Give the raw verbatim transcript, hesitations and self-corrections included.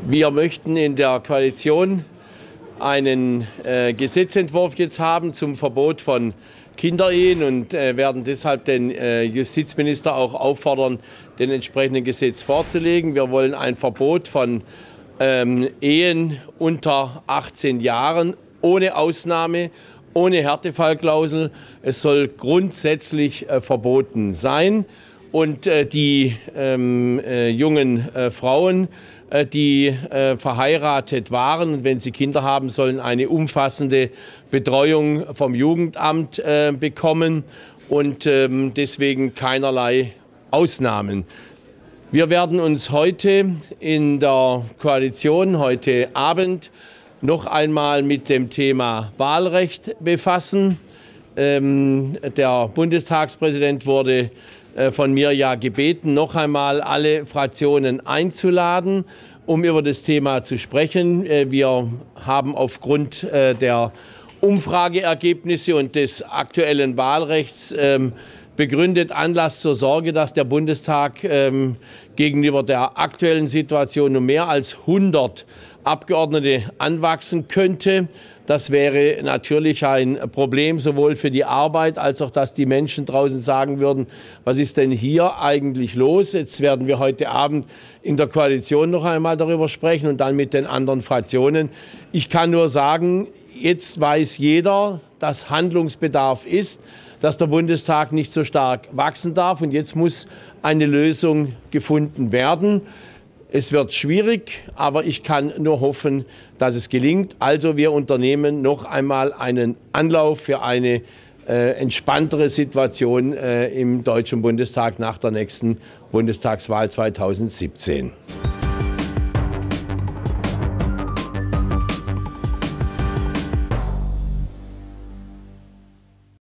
Wir möchten in der Koalition einen äh, Gesetzentwurf jetzt haben zum Verbot von Kinderehen und äh, werden deshalb den äh, Justizminister auch auffordern, den entsprechenden Gesetz vorzulegen. Wir wollen ein Verbot von ähm, Ehen unter achtzehn Jahren ohne Ausnahme, ohne Härtefallklausel. Es soll grundsätzlich äh, verboten sein. Und äh, die ähm, äh, jungen äh, Frauen, äh, die äh, verheiratet waren und wenn sie Kinder haben, sollen eine umfassende Betreuung vom Jugendamt äh, bekommen und ähm, deswegen keinerlei Ausnahmen. Wir werden uns heute in der Koalition, heute Abend, noch einmal mit dem Thema Wahlrecht befassen. Ähm, der Bundestagspräsident wurde von mir ja gebeten, noch einmal alle Fraktionen einzuladen, um über das Thema zu sprechen. Wir haben aufgrund der Umfrageergebnisse und des aktuellen Wahlrechts begründet Anlass zur Sorge, dass der Bundestag gegenüber der aktuellen Situation um mehr als hundert Abgeordnete anwachsen könnte. Das wäre natürlich ein Problem, sowohl für die Arbeit, als auch, dass die Menschen draußen sagen würden, was ist denn hier eigentlich los? Jetzt werden wir heute Abend in der Koalition noch einmal darüber sprechen und dann mit den anderen Fraktionen. Ich kann nur sagen, jetzt weiß jeder, dass Handlungsbedarf ist, dass der Bundestag nicht so stark wachsen darf. Und jetzt muss eine Lösung gefunden werden. Es wird schwierig, aber ich kann nur hoffen, dass es gelingt. Also wir unternehmen noch einmal einen Anlauf für eine äh, entspanntere Situation äh, im Deutschen Bundestag nach der nächsten Bundestagswahl zweitausendsiebzehn.